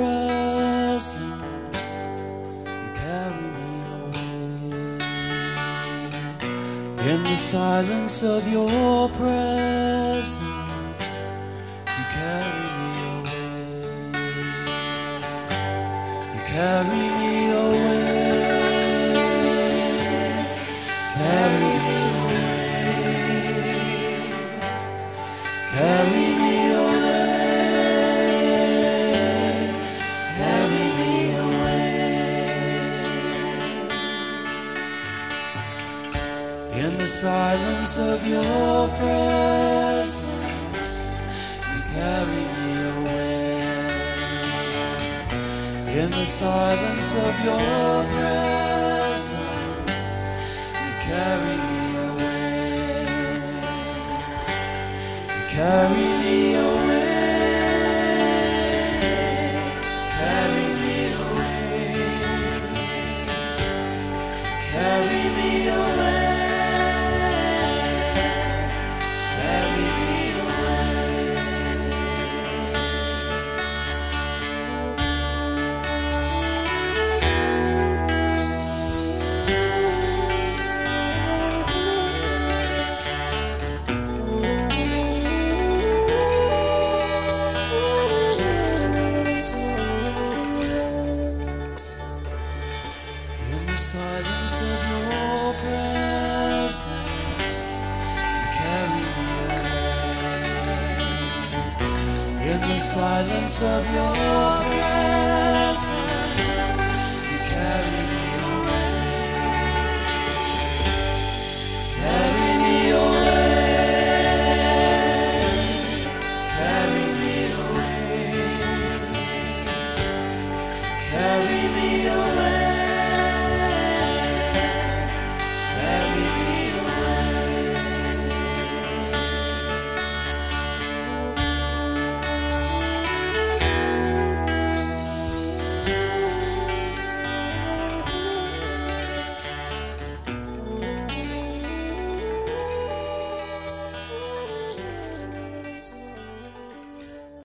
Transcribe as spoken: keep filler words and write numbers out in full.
presence, you carry me away. In the silence of your presence, you carry me away. You carry me away. Carry me away. Carry me away. Carry me away. In the silence of your presence, you carry me away. In the silence of your presence, you carry me away. You carry me away. Carry me away. Carry me away. Carry me away. In the silence of your presence, you carry me away. In the silence of your presence, you carry me away. Carry me away. Carry me away. Carry me away.